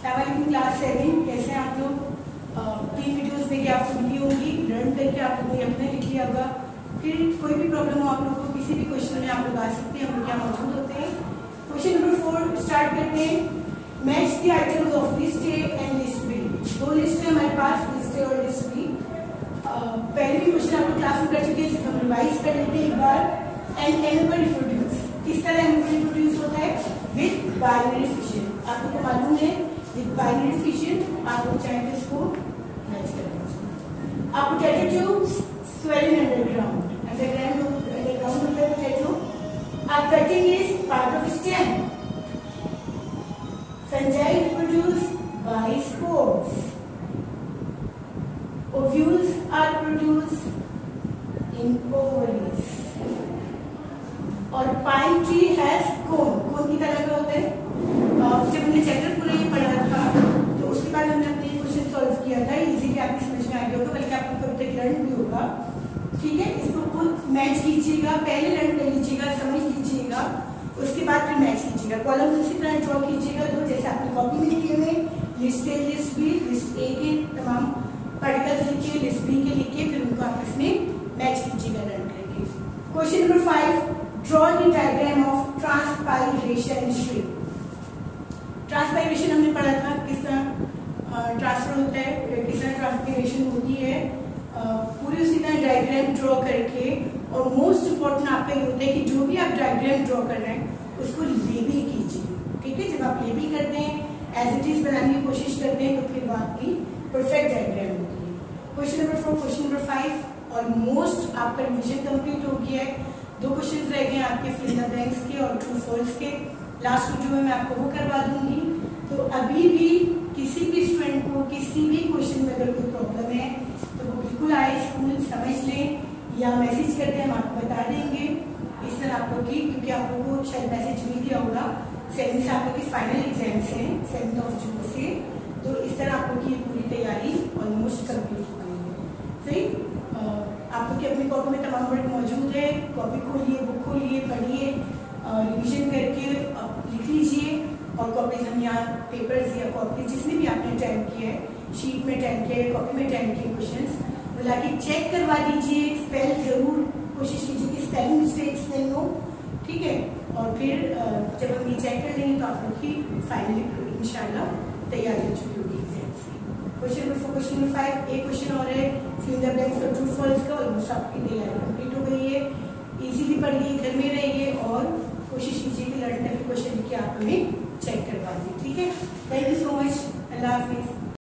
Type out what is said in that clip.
Class 7 कैसे हैं आप लोग। 3 वीडियोस देखिए आपको मिली होंगी, लर्न करके आप लोगों ने अपने लिख लिया होगा। फिर कोई भी प्रॉब्लम हो आप लोगों को किसी भी क्वेश्चन में आप लोग आ सकते हैं, हम लोग यहाँ मौजूद होते हैं। क्वेश्चन नंबर 4 स्टार्ट करते हैं। Match the items of list A and list B. 2 list है हमारे पास, लिस्ट ए और लिस्ट बी। पहले भी क्वेश्चन आप लोग क्लास में कर चुके हैं, सिर्फ हम रिवाइज कर लेते हैं एक बार। एंड एन पर रिप्रोड्यूस, किस तरह एन पर रिप्रोड्यूस होता है? With binary fission. आप लोग को मालूम है विद बाइनरी फिशन आप लोग चाहेंगे इसको मैच करना। आप पोटैटो swelling underground होता है potato. Our cutting is part of stem. Fungi reproduce by spores. Ovules are produced in ovaries. और pine tree has cone, cone की तरह का होता है। जब हमने चैप्टर पूरा ये पढ़ा था तो उसके बाद हमने अपने क्वेश्चन सॉल्व किया था, इजीली आपकी समझ में आ गया होगा, बल्कि आपको कभी तक लर्न भी होगा। ठीक है, इसको खुद मैच कीजिएगा, पहले लर्न कर लीजिएगा, समझ लीजिएगा, उसके बाद फिर मैच कीजिएगा। कॉलम उसी तरह ड्रॉ कीजिएगा दो, जैसे आपने कॉपी में लिखे हुए list A list B, list A के तमाम पार्टिकल्स लिखिए, लिस्ट बी के लिखिए, फिर उनको आप इसमें मैच कीजिएगा लर्न करके। Question number 5, draw the diagram of transpiration strip. Transpiration हमने पढ़ा था, किस तरह ट्रांसफर होता है, किस तरह ट्रांसपाइरेशन होती है, पूरी उसी तरह डायग्राम ड्रॉ करके। और मोस्ट इम्पोर्टेंट आपका ये होता है कि जो भी आप डायग्राम ड्रॉ कर रहे हैं उसको लेबल कीजिए। ठीक है, जब आप लेबल करते हैं, एज इट इज बनाने की कोशिश करते हैं, तो फिर वो आपकी परफेक्ट डायग्राम होती है। Question number 4, question number 5 almost आपका रिविजन कंप्लीट हो गया है। 2 क्वेश्चन रह गए आपके फिल इन द ब्लैंक्स के और ट्रू फॉल्स के। लास्ट वीडियो में मैं आपको वो करवा दूंगी। तो अभी भी किसी भी स्टूडेंट को किसी भी क्वेश्चन में अगर कोई प्रॉब्लम है तो वो बिल्कुल आए स्कूल, समझ लें या मैसेज करते हैं, हम आपको बता देंगे इस तरह आप लोग की, क्योंकि आप लोग को शायद मैसेज मिल गया होगा। 7 से आप लोग की फाइनल एग्जाम्स हैं 7 जून से, तो इस तरह आप लोग की पूरी तैयारी ऑलमोस्ट कंप्लीट हो गई है। सही, आप लोग की अपनी कॉपी में तमाम वर्क मौजूद है, कॉपी खोलिए, बुक खोलिए, पढ़िए, रिविजन करके लिख लीजिए। और कॉपीज हम यहाँ पेपर्स या कॉपी जिसमें भी आपने टाइम किया है, शीट में टाइम किया है, कॉपी में टाइम किए क्वेश्चंस बुला के चेक करवा दीजिए। स्पेल जरूर कोशिश कीजिए कि स्पेलिंग मिस्टेक्स नहीं हो। ठीक है, और फिर जब हम ये चेक कर लेंगे तो आप लोग की फाइनली इंशाल्लाह तैयारी हो चुकी होगी एग्जाम्स की। क्वेश्चन नंबर 4, क्वेश्चन नंबर 5 एक क्वेश्चन और है फिल इन द ब्लैंक्स और ट्रू फॉल्स का। ऑलमोस्ट आपकी तैयारी कंप्लीट हो गई है। इजीली पढ़िए, घर में रहिए और कोशिश कीजिए कि लर्न करके क्वेश्चन लिखिए आप हमें चेक करवा दिए। ठीक है, थैंक यू सो मच, अल्लाह हाफिज।